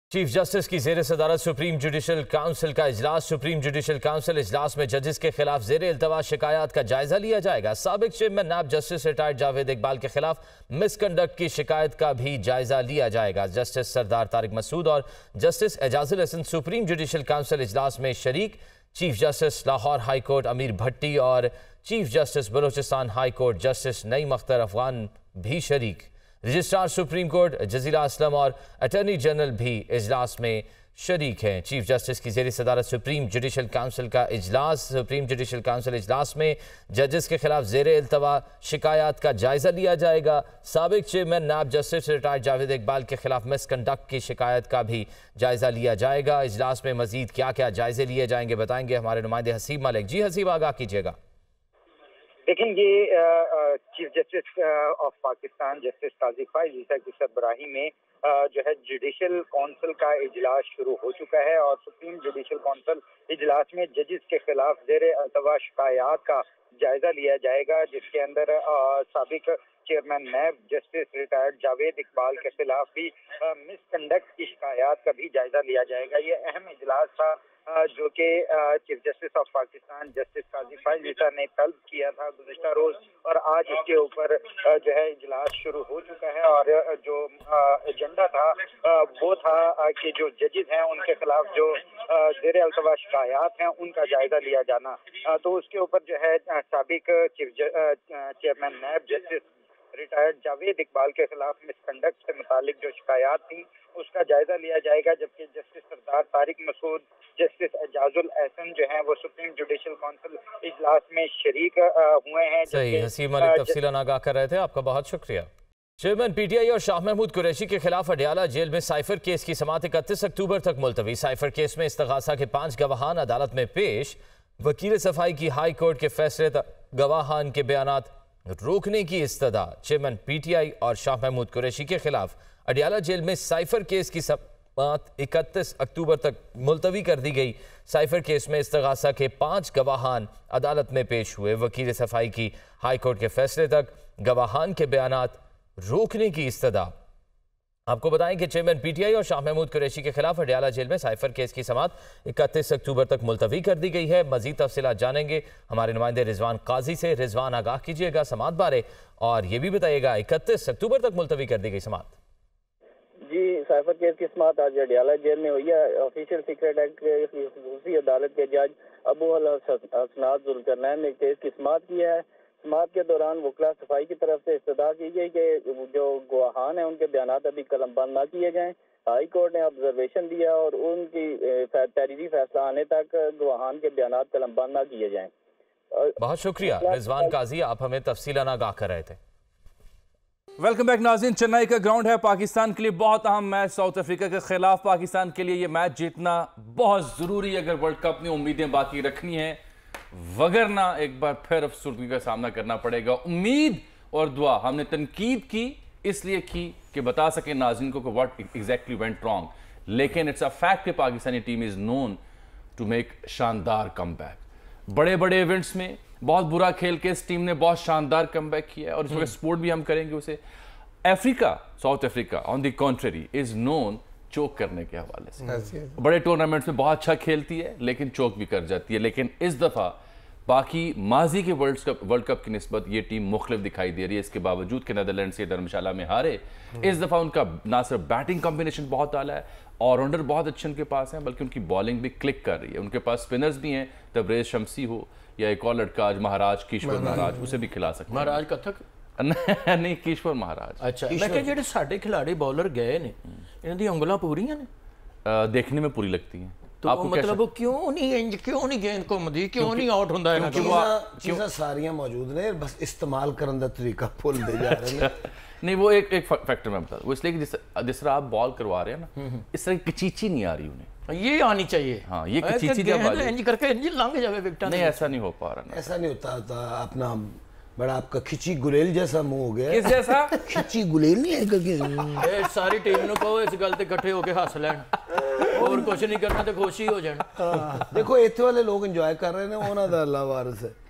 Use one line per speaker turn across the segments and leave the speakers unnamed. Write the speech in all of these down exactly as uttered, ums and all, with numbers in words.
Chief justice की जेर सदारत सुप्रीम जुडिशल काउंसिल का इजलास। सुप्रीम जुडिशल काउंसिल इजलास में जजेस के खिलाफ जेर इल्तवा शिकायत का जायजा लिया जाएगा। साबिक चेयरमैन नायब जस्टिस रिटायर्ड जावेद इकबाल के खिलाफ मिसकंडक्ट की शिकायत का भी जायजा लिया जाएगा। जस्टिस सरदार तारिक मसूद और justice Ijazul Hasan supreme judicial council इजलास में शरीक। Chief justice Lahore high court Amir Bhatti और chief justice Balochistan high court justice Naeem Akhtar Afghan भी शरीक। Registrar supreme court Jazeela Aslam और अटॉर्नी जनरल भी इजलास में शरीक हैं। चीफ जस्टिस की जेर सदारत सुप्रीम जुडिशल काउंसिल का इजलास। सुप्रीम जुडिशल काउंसिल इजलास में जजेस के खिलाफ जेर इल्तवा शिकायत का जायजा लिया जाएगा। साबिक चेयरमैन नायब जस्टिस रिटायर्ड जावेद इकबाल के खिलाफ मिसकंडक्ट की शिकायत का भी जायजा लिया जाएगा। इजलास में मजीद क्या क्या जायजे लिए जाएंगे बताएंगे हमारे नुमाइंदे हसीब मलिक। जी हसीब, आगाह कीजिएगा।
लेकिन ये chief justice of Pakistan justice Qazi Faez Isa की सरबराही में आ, जो है जुडिशल काउंसिल का इजलास शुरू हो चुका है और सुप्रीम जुडिशल काउंसिल इजलास में जजेस के खिलाफ जेर अल्तवा शिकायत का जायजा लिया जाएगा, जिसके अंदर साबिक चेयरमैन नायब जस्टिस रिटायर्ड जावेद इकबाल के खिलाफ भी मिसकंडक्ट की शिकायत का भी जायजा लिया जाएगा। ये अहम इजलास था जो कि chief justice of Pakistan justice Qazi Faez Isa ने तलब किया था गुज़िश्ता रोज, और आज इसके ऊपर जो है इजलास शुरू हो चुका है। और जो एजेंडा था वो था कि जो जजेस हैं उनके खिलाफ जो ज़ेर अल्तवा शिकायत हैं उनका जायजा लिया जाना। तो उसके ऊपर जो है साबिक चीफ चेयरमैन नायब जस्टिस रिटायर्ड जावेद इकबाल के खिलाफ मिसकंडक्ट से मुतालिक जो शिकायत थी उसका जायजा लिया जाएगा, जबकि जस्टिस सरदार तारिक मसूद जस्टिस एजाजुल हसन जो हैं वो सुप्रीम जुडिशल काउंसिल इजलास में शरीक हुए हैं।
सही, हसीब मलिक तफसीलन आगाह कर रहे थे, आपका बहुत शुक्रिया। चेयरमैन पीटीआई और शाह महमूद कुरैशी के खिलाफ अडयाला जेल में साइफर केस की समाअत इकतीस अक्टूबर तक मुलतवी। साइफर केस में इस्तगासा के पांच गवाहान अदालत में पेश। वकील सफाई की हाई कोर्ट के फैसले तक गवाहान के बयानात रोकने की इस्तदा। चेयरमैन पीटीआई और शाह महमूद कुरैशी के खिलाफ अडयाला जेल में साइफर केस की समाअत इकतीस अक्टूबर तक मुलतवी कर दी गई। साइफर केस में इस्तगासा के पांच गवाहान अदालत में पेश हुए। वकील सफाई की हाई कोर्ट के फैसले तक गवाहान के बयानात रोकने की इस्तदा। आपको बताएं कि चेयरमैन पीटीआई और शाह महमूद कुरैशी के खिलाफ अडयाला जेल में साइफर केस की समाअत इकतीस अक्टूबर तक मुलतवी कर दी गई है। मजीद तफसीलात जानेंगे हमारे नुमाइंदे रिजवान काजी से। रिजवान, आगाह कीजिएगा समाअत बारे और ये भी बताइएगा इकतीस अक्टूबर तक मुलतवी कर दी गई समाअत।
जी, साइफर केस की समाअत आज अडयाला जेल में हुई है। ऑफिशियल सीक्रेट एक्ट के खसूसी अदालत के जज अबू अल हसनात जुल्करनैन ने केस की समाअत की है। समाअत के दौरान वकला सफाई की तरफ से इस्तदा की गई कि जो गवाहान हैं उनके बयानात अभी कलमबंद ना किए जाएं। हाई कोर्ट ने ऑब्जर्वेशन दिया और उनकी तहरीरी फैसला आने तक गवाहान के बयानात कलमबंद ना किए जाएं।
बहुत शुक्रिया रिजवान काजी, आप हमें तफसीलन आगाह कर रहे थे।
वेलकम बैक नाज़रीन। चेन्नई का ग्राउंड है पाकिस्तान के लिए बहुत अहम मैच। साउथ अफ्रीका के खिलाफ पाकिस्तान के लिए ये मैच जीतना बहुत ज़रूरी है अगर वर्ल्ड कप में उम्मीदें बाकी रखनी है, वगरना एक बार फिर अफसुर्दगी का सामना करना पड़ेगा। उम्मीद और दुआ हमने तनकीद की इसलिए की कि बता सके नाज़रीन को कि व्हाट एग्जैक्टली वेंट रॉन्ग, लेकिन इट्स अ फैक्ट कि Pakistani team is known to make शानदार कमबैक। बड़े बड़े इवेंट्स में बहुत बुरा खेल के इस टीम ने बहुत शानदार कमबैक किया है और इस वक्त सपोर्ट भी हम करेंगे उसे। Africa, South Africa on the contrary is known choke करने के हवाले से। बड़े टूर्नामेंट्स में बहुत अच्छा खेलती है लेकिन चोक भी कर जाती है। लेकिन इस दफ़ा बाकी माजी के वर्ल्ड कप वर्ल्ड कप की निस्बत ये टीम मुख्तलिफ दिखाई दे रही है। इसके बावजूद कि नीदरलैंड से धर्मशाला में हारे, इस दफ़ा उनका ना सिर्फ बैटिंग कॉम्बिनेशन बहुत आला है, ऑलराउंडर बहुत अच्छे उनके पास हैं, बल्कि उनकी बॉलिंग भी क्लिक कर रही है। उनके पास स्पिनर्स भी हैं, तबरेज शमसी हो या एक और लड़का आज महाराज कीश्वर महाराज, उसे भी खिला सकते हैं।
महाराज कथक
नहीं, कीश्वर महाराज।
अच्छा, मैं कह जेडे साडे खिलाड़ी बॉलर गए ने इन्हां दी उंगलां पूरियां ने,
देखने में पूरी लगती हैं।
तो आपको मतलब वो क्यों नहीं इंज क्यों नहीं गेंद घुमदी, क्यों नहीं आउट हुंदा है?
चीज़ां सारियां मौजूद ने, बस इस्तेमाल करन दा तरीका भुलदे जा रहे हैं।
नहीं, वो एक एक फैक्टर मैं बता दूं, वो इसलिए कि जिस जिस तरह आप बॉल करवा रहे हैं ना, इस तरह की कचीची नहीं आ रही उन्हें,
ये आनी चाहिए।
हाँ, ये कचीची जब आ
इंज करके इंज लंघ जावे विकेट।
नहीं, ऐसा नहीं हो पा रहा।
ऐसा नहीं होता था। अपना बड़ा आपका खिची गुलेल जैसा मुंह हो गया।
किस जैसा?
खिची गुलेल नहीं है क्योंकि
ए सारी टीम नु कहो इस गल ते इकट्ठे होके हंस लैन और कुछ नहीं करना तो खुशी हो जान।
देखो इत्थे वाले लोग एंजॉय कर रहे ने, उन्हां दा अल्लाह वारिस है।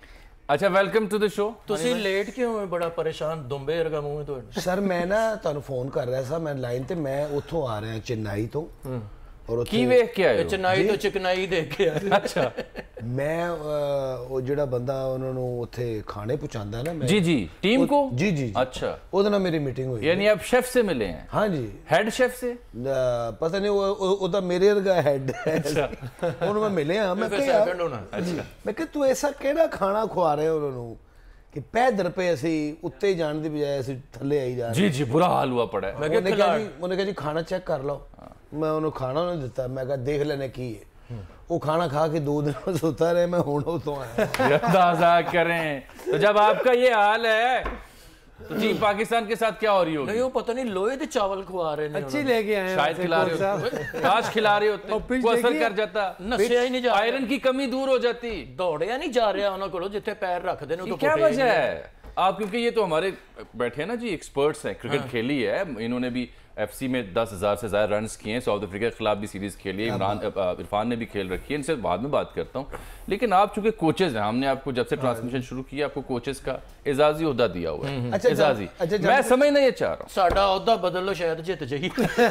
अच्छा वेलकम टू द शो।
ਤੁਸੀਂ ਲੇਟ ਕਿਉਂ ਹੋਏ? ਬੜਾ ਪਰੇਸ਼ਾਨ ਦੁੰਬੇ ਵਰਗਾ ਮੂੰਹ ਹੈ ਤੁਹਾਡਾ।
ਸਰ ਮੈਂ ਨਾ ਤੁਹਾਨੂੰ ਫੋਨ ਕਰ ਰਿਹਾ ਸੀ, ਮੈਂ ਲਾਈਨ ਤੇ ਮੈਂ ਉੱਥੋਂ ਆ ਰਿਹਾ ਚੇਨਈ ਤੋਂ ਔਰ
ਕੀ ਵੇਖ ਕੇ ਆਏ ਹੋ?
ਚੇਨਈ ਤੋਂ ਚਿਕਨਾਈ ਦੇਖ ਕੇ ਆਏ।
ਅੱਛਾ
ਮੈਂ ਉਹ ਜਿਹੜਾ ਬੰਦਾ ਉਹਨਾਂ ਨੂੰ ਉੱਥੇ ਖਾਣੇ ਪਹੁੰਚਾਉਂਦਾ ਨਾ, ਮੈਂ
जी जी टीम को
जी जी
अच्छा
ਉਹਦੇ ਨਾਲ ਮੇਰੀ ਮੀਟਿੰਗ ਹੋਈ।
यानी आप शेफ से मिले हैं?
हाँ जी
हेड शेफ से?
ਅਹ ਪਤਾ ਨਹੀਂ ਉਹ ਉਹ- ਉਹਦਾ ਮੇਰੇ ਵਰਗਾ ਹੈਡ ਉਹਨੂੰ ਮੈਂ ਮਿਲਿਆ, ਮੈਂ ਕਿਹਾ ਯਾਰ
अच्छा
ਮੈਂ ਕਿਹਾ ਤੂੰ ਐਸਾ ਕਿਹੜਾ ਖਾਣਾ ਖਵਾ ਰਹੇ ਹੋ ਉਹਨਾਂ ਨੂੰ ਕਿ ਪੈਦਰ ਪਏ ਅਸੀਂ ਉੱਤੇ ਜਾਣ ਦੀ ਬਜਾਏ ਅਸੀਂ ਥੱਲੇ ਆਈ ਜਾ ਰਹੇ।
जी जी बुरा हाल हुआ पड़ा है।
ਮੈਂ
ਉਹਨੇ
ਕਿਹਾ
ਕਿਹਾ
ਖਿਲਾੜ
ਜੀ ਉਹਨੇ ਕਿਹਾ ਜੀ ਖਾਣਾ ਚੈੱਕ ਕਰ ਲਓ। ਮੈਂ ਉਹਨੂੰ ਖਾਣਾ ਉਹਨੇ ਦਿੱਤਾ, ਮੈਂ ਕਿਹਾ ਦੇਖ ਲੈਣੇ ਕੀ ਹੈ। वो खाना खा के दो दिन में सोता रहे, मैं होना तो आया।
अंदाजा करें तो जब आपका ये हाल है तो टीम पाकिस्तान के साथ क्या हो रही होगी?
नहीं, वो पता नहीं लोहे के चावल खवा रहे ने।
अच्छी लेके आए हैं
शायद खिला रहे होते, काश खिला रहे होते, वो असर कर जाता,
नशा ही नहीं जा
आयरन की कमी दूर हो जाती।
दौड़िया नहीं जा रहा उन्होंने को जिथे पैर रखते हैं।
क्या वजह है आप, क्योंकि ये तो हमारे बैठे हैं ना जी, एक्सपर्ट्स हैं, क्रिकेट खेली है इन्होंने भी, एफसी में दस हजार से ज्यादा रन्स किए हैं, साउथ अफ्रीका के खिलाफ भी सीरीज खेली है, इमरान इरफान ने भी खेल रखी है, इनसे बाद में बात करता हूँ। लेकिन आप चूंकि कोचेज हैं, हमने आपको जब से ट्रांसमिशन शुरू किया आपको कोचेज का एजाजी ओहदा दिया हुआ है।
अच्छा,
एजाजी
अच्छा,
मैं समझना ये चाह रहा हूँ,
साडा ओहदा बदल लो शायद जित जाइए।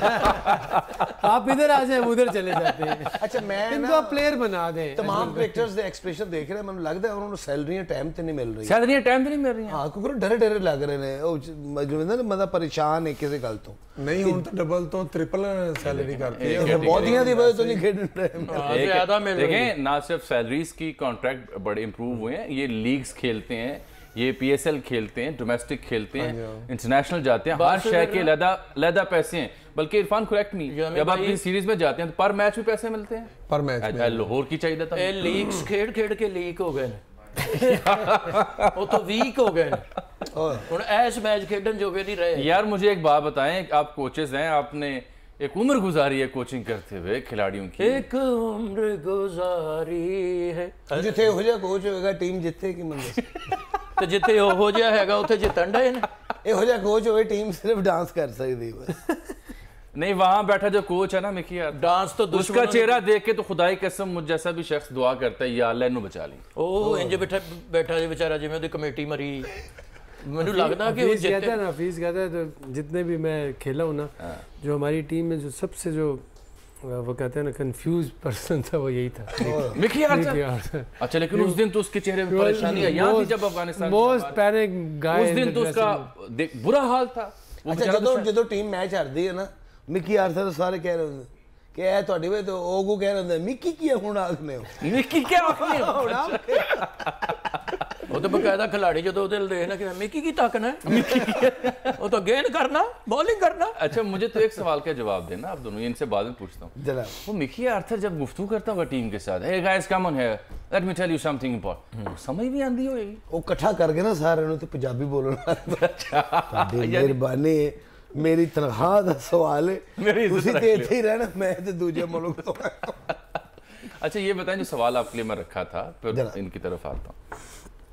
आप इधर आ जाए उधर चले जाते हैं।
अच्छा मैं
इनको आप प्लेयर बना दें।
तमाम क्रिकेटर्स ਦੇ ਐਕਸਪ੍ਰੈਸ਼ਨ ਦੇਖ ਰਹੇ, ਮੈਨੂੰ ਲੱਗਦਾ ਉਹਨਾਂ ਨੂੰ ਸੈਲਰੀਆਂ ਟਾਈਮ ਤੇ ਨਹੀਂ ਮਿਲ ਰਹੀਆਂ।
सैलरी टाइम तो नहीं मिल रही है।
ਹਾਂ ਕਿਉਂਕਿ ਡਰੇ ਡਰੇ ਲੱਗ ਰਹੇ ਨੇ, ਉਹ ਜਿਵੇਂ ਨਾ ਮਤਲਬ ਪਰੇਸ਼ਾਨ ਹੈ ਕਿਸੇ ਗੱਲ ਤੋਂ।
ਨਹੀਂ ਹੁਣ ਤਾਂ ਡਬਲ ਤੋਂ ट्रिपल सैलरी करती है।
ਬਹੁਤੀਆਂ ਦੀ ਵਜ੍ਹਾ ਤੋਂ ਨਹੀਂ ਖੇਡ ਰਹੇ।
ज्यादा मिल रही है।
देखें ना सिर्फ सैलरीज की कॉन्ट्रैक्ट बड़े इंप्रूव हुए हैं, ये लीग्स खेलते हैं, ये पीएसएल खेलते हैं, डोमेस्टिक खेलते हैं, इंटरनेशनल जाते हैं, हर शहर के लदा लदा पैसे हैं। बल्कि इरफान करेक्ट मी, जब आप किसी सीरीज में जाते हैं तो पर मैच भी पैसे मिलते हैं।
पर मैच
लाहौर की चाहिए था,
ये लीग्स खेड खेड के लीक हो गए वो तो वीक हो गए ਹੁਣ ਐਸ मैच खेडन जोगे नहीं रहे।
यार मुझे एक बात बताएं, आप कोचेस हैं, आपने एक उम्र गुजारी है कोचिंग करते हुए खिलाड़ियों की,
एक उम्र गुजारी है।
ਜਿੱਥੇ ਇਹੋ ਜਿਹਾ ਕੋਚ ਹੋਏਗਾ ਟੀਮ ਜਿੱਤੇਗੀ ਮੰਗੇ।
ਤੇ ਜਿੱਥੇ ਉਹੋ ਜਿਹਾ ਹੈਗਾ ਉੱਥੇ ਜਿੱਤਣ ਡਏ ਨੇ।
ਇਹੋ ਜਿਹਾ ਕੋਚ ਹੋਵੇ ਟੀਮ ਸਿਰਫ ਡਾਂਸ ਕਰ ਸਕਦੀ ਬਸ।
नहीं वहां बैठा जो कोच है ना मिकी यार,
डांस तो
उसका चेहरा देख के तो खुदाई कसम मुझ जैसा भी शख्स दुआ करता है या अल्लाह इन्हू बचा ली।
ਉਹ ਇੰਜ ਬੈਠਾ ਬੈਠਾ ਜੀ बेचारा ਜਿਵੇਂ ਉਹਦੀ ਕਮੇਟੀ मरी। ਮੈਨੂੰ लगता कि वो
हफीज कहता
जितने
है ना, हफीज कहता है तो जितने भी मैं खेला हूँ ना, जो हमारी टीम में जो सबसे जो वो कहते हैं ना कंफ्यूज पर्सन था वो यही था।
मिकी यार था। अच्छा लेकिन उस दिन तो उसके चेहरे पे परेशानी है, यहाँ थी जब अफगानिस्तान
मोस्ट पैनिक गाय।
उस दिन तो उसका देख बुरा हाल था।
ਅੱਛਾ ਜਦੋਂ ਜਦੋਂ ਟੀਮ ਮੈਚ ਹਾਰਦੀ ਹੈ ਨਾ, ਮਿੱਕੀ ਆਰਥਰ ਸਾਰੇ ਕਹਿ ਰਹੇ ਹੁੰਦੇ ਕਿ ਇਹ ਤੁਹਾਡੀ ਵੇ ਤੇ ਓਗੂ ਕਹਿ ਰਹੇ ਹੁੰਦੇ ਮਿੱਕੀ ਕੀ ਹੁਣ ਆਖਨੇ ਹੋ।
मिकी क्या आखने हो?
ਉਹ ਤਾਂ ਬਕਾਇਦਾ ਖਿਲਾੜੀ ਜਦੋਂ ਉਹਦੇ ਦੇਖਣਾ ਕਿ ਮਿੱਕੀ ਕੀ ਤਾਕਤ ਹੈ, ਉਹ ਤਾਂ गेंद करना बॉलिंग करना।
अच्छा मुझे तो एक सवाल का जवाब देना आप दोनों, इनसे बाद में पूछता हूँ।
जनाब
वो मिकी आर्थर जब गुफ्तगू करता होगा टीम के साथ, hey guys come on here let me tell you something important, समझ भी आंदी होगी
ਉਹ ਇਕੱਠਾ ਕਰਕੇ ਨਾ ਸਾਰਿਆਂ ਨੂੰ ਤੇ ਪੰਜਾਬੀ ਬੋਲਣ ਤੁਹਾਡੀ ਮਿਹਰਬਾਨੀ, ਮੇਰੀ ਤਨਖਾਹ ਦਾ ਸਵਾਲ ਹੈ,
ਮੇਰੀ ਇੱਜ਼ਤ
ਤੁਸੀਂ
ਰੱਖ
ਤੇ
ਲਿਓ।
ਇੱਥੇ ਹੀ ਰਹਿਣਾ, ਮੈਂ ਤੇ ਦੂਜੇ ਮੁਲਕ ਤੋਂ
अच्छा ये बताएं जो सवाल आपके लिए मैं रखा था, फिर
जरा।
इनकी तरफ आता हूँ।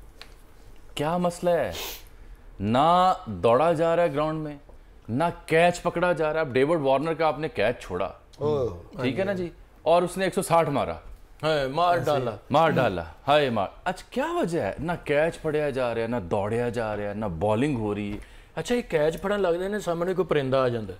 क्या मसला है, ना दौड़ा जा रहा है ग्राउंड में, ना कैच पकड़ा जा रहा है। अब डेविड वार्नर का आपने कैच छोड़ा, ठीक है ना जी, और उसने एक सौ साठ मारा,
है मार डाला
मार डाला, हाय मार। अच्छा क्या वजह है, ना कैच फड़िया जा रहा है, ना दौड़िया जा रहा है, ना बॉलिंग हो रही है।
अच्छा ये कैच फड़न लगदे ने, सामने कोई परिंदा आ जांदा,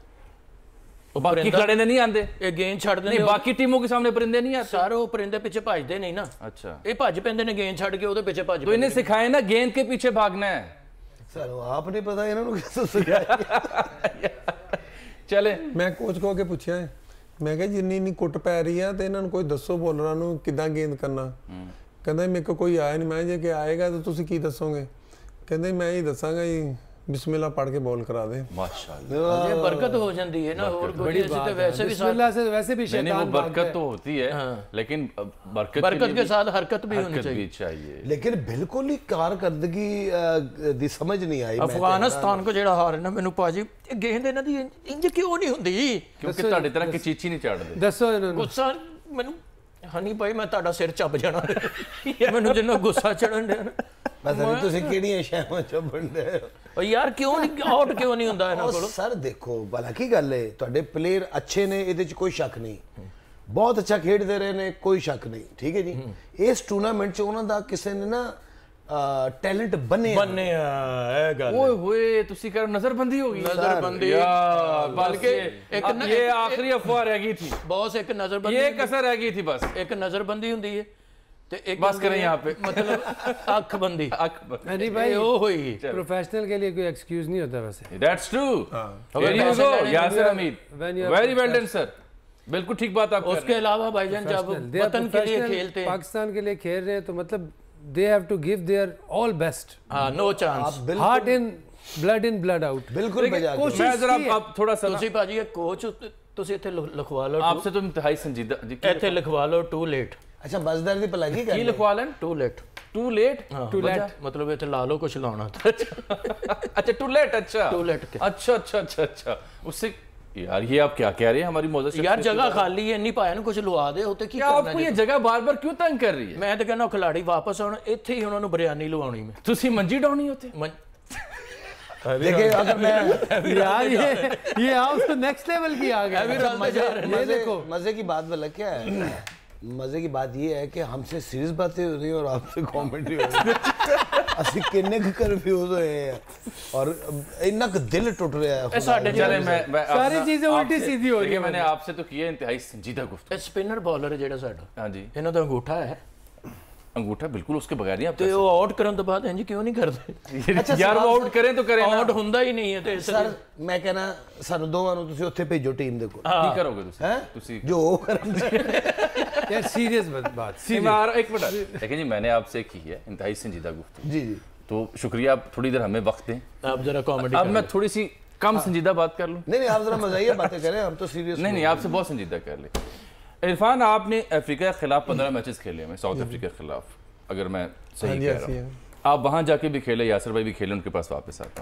बाकी खिलाड़ी ने नहीं आते,
ਇਹ ਗੇਂਦ ਛੱਡਦੇ
नहीं
ਨੇ,
बाकी टीमों के सामने परिंदे नहीं आते।
ਸਾਰੇ ਉਹ परिंदे ਪਿੱਛੇ ਭੱਜਦੇ ਨਹੀਂ ਨਾ।
अच्छा
ਇਹ ਭੱਜ ਪੈਂਦੇ ਨੇ ਗੇਂਦ ਛੱਡ ਕੇ, ਉਹਦੇ ਪਿੱਛੇ ਭੱਜ
तो इन्हें सिखाए ना गेंद के पीछे भागना है।
ਸਾਨੂੰ ਆਪ ਨਹੀਂ ਪਤਾ ਇਹਨਾਂ ਨੂੰ ਕਿਸ ਸਿਖਾਇਆ।
चले
ਮੈਂ ਕੋਚ ਕੋ ਕੇ ਪੁੱਛਿਆ ਹੈ, ਮੈਂ ਕਿਹਾ ਜਿੰਨੀ ਇੰਨੀ ਕੁੱਟ ਪੈ ਰਹੀ ਆ ਤੇ ਇਹਨਾਂ ਨੂੰ ਕੋਈ ਦੱਸੋ ਬੋਲਰਾਂ ਨੂੰ ਕਿੱਦਾਂ ਗੇਂਦ ਕਰਨਾ। ਕਹਿੰਦਾ ਮੇਰੇ ਕੋ ਕੋਈ ਆਇਆ ਨਹੀਂ। ਮੈਂ ਜੇ ਕਿ ਆਏਗਾ ਤਾਂ ਤੁਸੀਂ ਕੀ ਦੱਸੋਗੇ? ਕਹਿੰਦੇ ਮੈਂ ਹੀ ਦੱਸਾਂਗਾ ਜੀ, बिस्मिल्लाह पढ़ के बॉल करा दे।
माशाल्लाह
ये बरकत हो जाती है ना, और कोई ऐसे तो वैसे भी साथ
बिस्मिल्लाह से वैसे भी
नहीं, वो
शैतान
बरकत तो होती है, लेकिन बरकत
बरकत के साथ हरकत भी होनी
हरकत
चाहिए।
भी चाहिए।
लेकिन बिल्कुल ही कारकर्दगी दी समझ नहीं आई।
अफगानिस्तान को ਜਿਹੜਾ ਹਾਰ ਹੈ ਨਾ, ਮੈਨੂੰ ਭਾਜੀ ਇਹ ਗੇਂਦ ਇਹਨਾਂ ਦੀ ਇੰਜ ਕਿਉਂ ਨਹੀਂ ਹੁੰਦੀ?
क्योंकि ਤੁਹਾਡੀ ਤਰ੍ਹਾਂ ਕਿ ਚੀਚੀ ਨਹੀਂ ਚੜਦੇ।
दसो इन्होंने
ਗੁੱਸਾ ਮੈਨੂੰ ਹਨੀ ਭਾਈ ਮੈਂ ਤੁਹਾਡਾ ਸਿਰ ਚੱਬ ਜਾਣਾ ਮੈਨੂੰ ਜਿੰਨਾ ਗੁੱਸਾ ਚੜਨ ਡਿਆ ਨਾ।
ਪਤਾ ਨਹੀਂ ਤੁਸੀਂ ਕਿਹੜੀਆਂ ਸ਼ੈਵਾਂ ਚੱਬਣ ਦੇ ਹੋ।
ਓ ਯਾਰ ਕਿਉਂ ਨਹੀਂ ਆਊਟ ਕਿਉਂ ਨਹੀਂ ਹੁੰਦਾ ਇਹਨਾਂ ਕੋਲ?
ਸਰ ਦੇਖੋ ਭਲਾ ਕੀ ਗੱਲ ਹੈ, ਤੁਹਾਡੇ ਪਲੇਅਰ ਅੱਛੇ ਨੇ, ਇਹਦੇ 'ਚ ਕੋਈ ਸ਼ੱਕ ਨਹੀਂ, ਬਹੁਤ ਅੱਛਾ ਖੇਡਦੇ ਰਹੇ ਨੇ, ਕੋਈ ਸ਼ੱਕ ਨਹੀਂ, ਠੀਕ ਹੈ ਜੀ। ਇਸ ਟੂਰਨਾਮੈਂਟ 'ਚ ਉਹਨਾਂ ਦਾ ਕਿਸੇ ਨੇ ਨਾ टैलेंट बने
बनने है गल
ओए होए ਤੁਸੀਂ ਕਰ ਨਜ਼ਰਬੰਦੀ ਹੋ ਗਈ
नजरबंदी
यार
बल्कि एक
अब
न-
ये
एक-
आखिरी अफवाह रह गई थी
बॉस एक नजरबंदी
ये कसर रह गई थी बस
एक नजरबंदी हुंदी है ते एक
बस करें यहाँ पे।
मतलब अख बंदी
अकबर
नहीं
ये
भाई,
वो हुई
प्रोफेशनल के लिए कोई एक्सक्यूज नहीं होता वैसे।
दैट्स ट्रू
अगर
वेरी
पैसे
गो
लेने
Yasir
when
Hameed
you are
very well done sir बिल्कुल ठीक बात आप कर
उसके
रहे हैं।
अलावा भाईजान जब
Professional. They are
वतन के लिए
professional,
खेलते हैं
पाकिस्तान के लिए खेल रहे हैं तो मतलब they have to give their all best,
हाँ नो
आप
चांस
हार्ट
बिल्कुल
in blood in blood out.
बिल्कुल बजा के
कोशिश
मैं जरा
की है।
अब थोड़ा सा
ਤੁਸੀਂ ਭਾਜੀ ਇਹ ਕੋਚ ਤੁਸੀਂ ਇੱਥੇ ਲਿਖ- ਲਿਖਵਾ ਲਓ
आपसे तो इंतहाई संजीदा जी की
ਇੱਥੇ ਲਿਖਵਾ ਲਓ ਟੂ ਲੇਟ
अच्छा मजदर दी भला की
की
कर
लिखवा लें
too late
too late
too late ਮਤਲਬ ਇੱਥੇ ਲਾ ਲਓ ਕੁਝ ਲਾਉਣਾ
अच्छा टू लेट अच्छा
टू लेट के।
अच्छा अच्छा अच्छा अच्छा उससे यार ये आप क्या कह रहे हैं हमारी मौजूद
ਯਾਰ ਜਗ੍ਹਾ ਖਾਲੀ ਹੈ ਨਹੀਂ ਪਾਇਆ ਨੂੰ ਕੁਝ ਲਵਾ ਦੇ ਉੱਤੇ ਕੀ
क्या
ਕਰਨਾ
आपको
ਜੀ
ये जगह बार बार क्यों तंग कर रही है
ਮੈਂ ਤਾਂ ਕਹਿੰਦਾ ਖਿਲਾੜੀ ਵਾਪਸ ਆਉਣ ਇੱਥੇ ਹੀ ਉਹਨਾਂ ਨੂੰ ਬਿਰਿਆਨੀ ਲਵਾਉਣੀ ਮੈਂ
तुसी मंजी डाउनी होते
ਮਨ-
देखिए अगर मैं
यार ये ये आप तो नेक्स्ट लेवल की आ गए।
अभी रलते जा रहे हैं।
ये
मजे
देखो
मजे की बात भला क्या है मजे की बात ये है कि हमसे सीरियस बातें हो रही हैं और आपसे कॉमेडी हो रही है ਅਸੀਂ ਕਿੰਨੇ ਕੁ ਕਨਫਿਊਜ਼ ਹੋਏ ਆ और ਇੰਨਾ ਕੁ दिल टूट रहा है
साढ़े
चले मैं मैं
सारी
अपना-
चीजें उल्टी
आपसे-
सीधी हो रही
देखिए
हैं।
मैंने आपसे तो किया इंतहाई संजीदा गुफ्त
ਇਹ ਸਪਿਨਰ ਬॉलਰ ਹੈ ਜਿਹੜਾ ਸਾਡਾ
हाँ जी
ਇਹਨਾਂ ਦਾ ਅੰਗੂਠਾ ਹੈ
अंगूठा बिल्कुल उसके बगैर नहीं आप
ਤੇ ਉਹ ਆਊਟ ਕਰਨ ਤੋਂ ਬਾਅਦ ਇੰਜ ਕਿਉਂ ਨਹੀਂ ਕਰਦੇ
कर- यार वो आउट करें तो करें ना
ਆਊਟ ਹੁੰਦਾ ਹੀ ਨਹੀਂ ਹੈ ਤੇ ਇਸ
ਸਰ ਮੈਂ ਕਹਿੰਦਾ ਸਾਨੂੰ ਦੋਵਾਂ ਨੂੰ ਤੁਸੀਂ ਉੱਥੇ ਭੇਜੋ ਟੀਮ ਦੇ ਕੋਲ
की करोगे तुसी
ਹੈ
तुसी
ਜੋ ਉਹ ਕਰਨ
यार सीरियस बात
नहीं, मैं आ रहा- एक मिनट देखिए जी मैंने आपसे की है इंतहाई संजीदा गुफ्त
जी जी
तो शुक्रिया आप थोड़ी देर हमें वक्त दें
ਆਪ जरा कॉमेडी
अब मैं थोड़ी सी कम संजीदा बात कर लूँ
नहीं नहीं आप जरा मजाइया बातें करें हम तो सीरियस
नहीं नहीं आपसे बहुत संजीदा कर ले इरफान आपने अफ्रीका के खिलाफ पंद्रह मैचेस खेले हैं साउथ अफ्रीका के खिलाफ अगर मैं सही
हाँ जी,
कह
ऐसी
रहा हूँ आप वहाँ जाके भी खेले यासर भाई भी खेले उनके पास वापस आता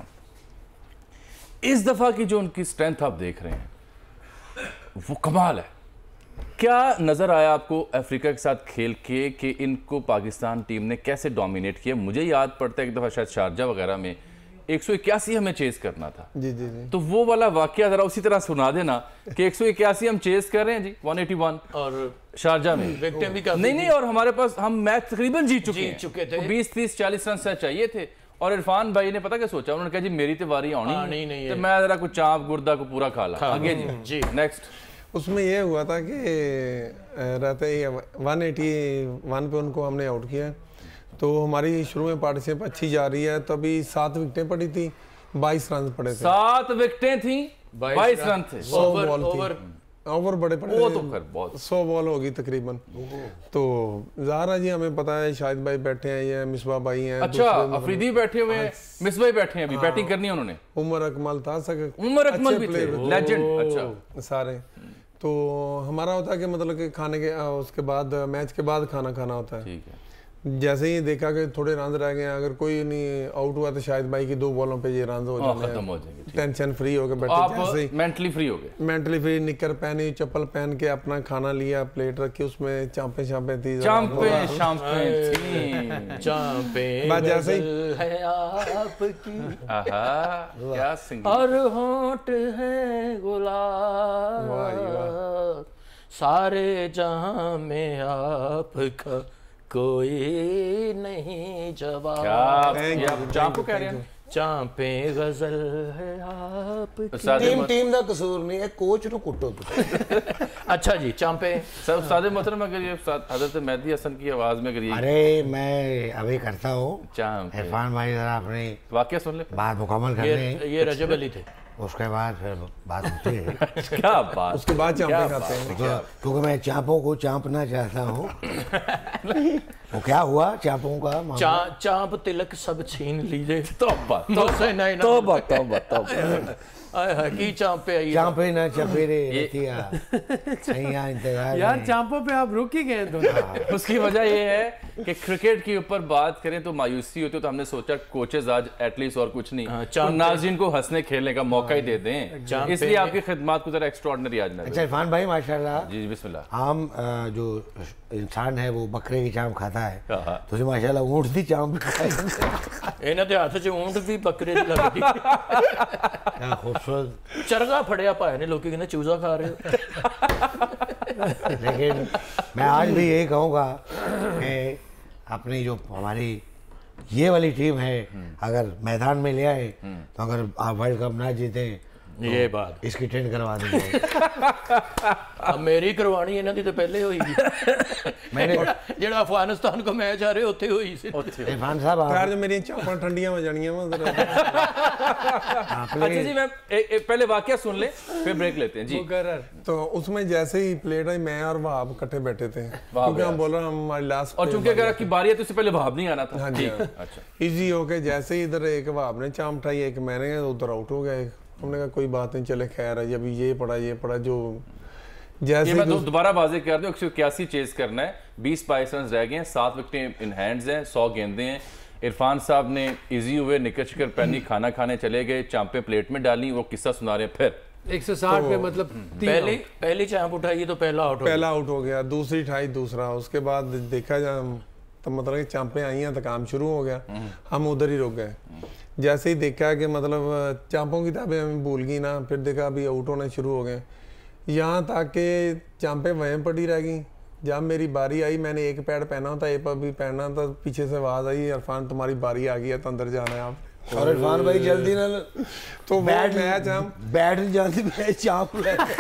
हूँ इस दफ़ा की जो उनकी स्ट्रेंथ आप देख रहे हैं वो कमाल है क्या नज़र आया आपको अफ्रीका के साथ खेल के कि इनको पाकिस्तान टीम ने कैसे डोमिनेट किया मुझे याद पड़ता है एक दफ़ा शायद शारजा वगैरह में एक सौ इक्यासी हमें चेज करना था
जी जी जी
तो वो वाला वाकया ज़रा उसी तरह सुना देना कि एक सौ इक्यासी हम चेज कर रहे हैं जी एक सौ इक्यासी
और
शारजा में
विकेटें भी काफी
नहीं नहीं और हमारे पास हम मैच तकरीबन जीत चुके
जीत
हैं
चुके थे।
बीस तीस चालीस रन से चाहिए थे और इरफान भाई ने पता क्या सोचा उन्होंने कहा जी मेरी तो वारी आनी
आनी नहीं है।
तो मैं जरा कुछ चाप गुर्दा को पूरा खा ला आगे जी
जी।
नेक्स्ट
उसमें ये हुआ था कि अ, रहते ही वन एटी वन पे उनको हमने आउट किया तो हमारी शुरू में पार्टनरशिप अच्छी जा रही है तो अभी सात विकेटें पड़ी थी बाईस रन पड़े थे
सात विकेटें थी बाईस रन थे
सौ
ओवर
बॉल
ओवर
थी ओवर बड़े पड़े
वो
थे।
तो कर बहुत
सौ बॉल होगी तकरीबन तो ज़ाहरा जी हमें पता है शाहिद भाई बैठे हैं ये मिसबा भाई हैं
अच्छा
दूसरे मतलब
अफरीदी बैठे हुए हैं मिस भाई बैठे हैं अभी बैटिंग करनी है उन्होंने
उमर अकमल था सक
उमर अकमल
अच्छे
भी थे
player
लेजेंड अच्छा
सारे तो हमारा होता है कि मतलब कि खाने के आ, उसके बाद मैच के बाद खाना खाना होता है
ठीक है
जैसे ही देखा कि थोड़े रन रह गए हैं, अगर कोई नहीं आउट हुआ तो शायद भाई की दो बॉलों पे ये रन हो
हाँ,
जाने
खत्म
हैं।
हो जाएंगे ठीक।
टेंशन फ्री होकर बैठे
आप
जैसे ही
मेंटली फ्री हो गए
मेंटली फ्री निकर पहनी चप्पल पहन के अपना खाना लिया प्लेट रखी उसमें चांपे चांपे थी
चांपे शांपे थी
चांपे
बस जैसे ही-
गजल है आपकी
आहा क्या सिंगिंग
और होंठ है
वाह जी
गुलाब सारे जहां में आपका कोई नहीं जवाब
क्या
Thank
ये
you,
आप
thank
चांपो
you,
कह रहे
thank
हैं
चांपे गजल है आपकी
उस्ताद
टीम
मोहतरम-
टीम ਦਾ ਕਸੂਰ ਨਹੀਂ ਹੈ ਕੋਚ ਨੂੰ ਕੁੱਟੋ ਤੁਸੀਂ
अच्छा जी चांपे
सर उस्ताद मोहतरम अगर ये उस्ताद हजरत मेहदी हसन की आवाज में अगर ये
अरे मैं अभी करता हूँ
चांपे
इरफान भाई जरा अपनी
वाकया सुन ले
बात मुकम्मल कर
ये
लें
ये रजब अली थे
उसके बाद फिर बात होती है
क्या बात
उसके बाद चांपे खाते हैं
तो, क्योंकि मैं चांपों को चांपना चाहता हूँ वो क्या हुआ चांपों का मामला?
चा, चांप तिलक सब छीन लीजिए
तौबा
मुझसे नहीं ना
तौबा तौबा तौबा
आय हाय की चांपे आई
चांपे ना चपेरे रतिया सैया इंतजार
यार
में।
चांपों पे आप रुक ही गए दोनों।
उसकी वजह ये है कि क्रिकेट के ऊपर बात करें तो मायूसी होती है तो हमने सोचा कोचेज आज एटलीस्ट और कुछ नहीं
हाँ,
तो
चांपे-
नाज़रीन को हंसने खेलने का मौका ही दे दें
चांपे-
इसलिए आपकी खिदमत को जरा एक्स्ट्राऑर्डिनरी आज
अच्छा
नजर
इरफान भाई माशाल्लाह
जी जी बिस्मिल्लाह
आम अ, जो इंसान है वो बकरे की चांप खाता है
हाँ।
तो माशाल्लाह ऊँट की चांप खाए
ਇਹਨਾਂ ਦੇ ਹੱਥ 'ਚ ਊਂਟ ਵੀ ਬੱਕਰੇ ਦੀ ਲੱਗਦੀ
क्या खूबसूरत
ਚਰਗਾ ਫੜਿਆ ਪਾਇਆ ਨੇ ਲੋਕੀ ਕਹਿੰਦੇ ਚੂਜ਼ਾ ਖਾ ਰਹੇ ਹੋ
लेकिन मैं आज भी यही कहूँगा कि अपनी जो हमारी ये वाली टीम है, अगर मैदान में ले आए तो अगर आप वर्ल्ड कप ना जीते
ये बात
इसकी ट्रेंड करवा देंगे।
अब मेरी करवानी इन्हां दी तो पहले होई
मैंने
जेड़ा अफगानिस्तान को मैच आ रहे उत्थे होई सी।
इरफान साहब आप
यार जो मेरी चापां ठंडियां हो जानियां वा जरा।
अच्छा जी मैं ए, ए, पहले वाकया सुन ले फिर ब्रेक लेते हैं जी।
तो उसमें जैसे ही प्लेट आई मैं और वहाब इकट्ठे बैठे थे क्योंकि हम बोल रहे हैं हमारी लास्ट
और चूंकि अगर आपकी बारी है तो इससे पहले वहाब नहीं आना था।
हाँ जी अच्छा इजी हो गए। जैसे ही इधर एक वहाब ने चाम उठाई एक मैंने उधर आउट हो गया। हमने कहा कोई बात नहीं चले खैर है अभी ये पड़ा ये पड़ा जो जैसे
ये मैं दोबारा वाजे कर दूं एक सौ इक्यासी चेज करना है, बीस बाईस रन रह गए हैं, सात विकेटें इन हैंड्स हैं, सौ गेंदें हैं। इरफान साहब ने इजी हुए निकल शिकर पहनी खाना खाने चले गए, चांपे प्लेट में डाली, वो किस्सा सुना रहे हैं। फिर
एक सौ साठ पे मतलब
पहली पहली चांप उठाई तो पहला आउट
पहला आउट हो गया, दूसरी उठाई दूसरा, उसके बाद देखा जा तो मतलब कि चांपे आई हैं तो काम शुरू हो गया। हम उधर ही रुक गए। जैसे ही देखा कि मतलब चांपों की ताबे हमें भूल गई ना, फिर देखा अभी आउट होने शुरू हो गए। यहाँ तक कि चांपे वहीं पड़ी रह गई। जब मेरी बारी आई मैंने एक पैड पहना होता एक भी पहना था, पीछे से आवाज़ आई इरफान तुम्हारी बारी आ गई है तो अंदर जाना है आप।
और इरफान भाई जल्दी ना
तो बैट मैच हम
बैट जाती मैच चाप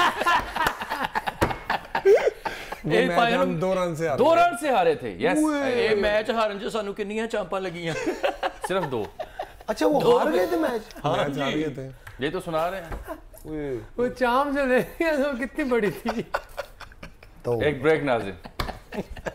हम दो रन से हारे
दो रन से हारे थे। यस
ये मैच हारन च सानू कितनियां चांपा लगियां
सिर्फ दो।
अच्छा वो हार गए थे मैच।
मैच हार गए थे
ये तो सुना रहे हैं।
वो चाम जो ले गया वो कितनी बड़ी थी।
तो
एक ब्रेक नाज़िर।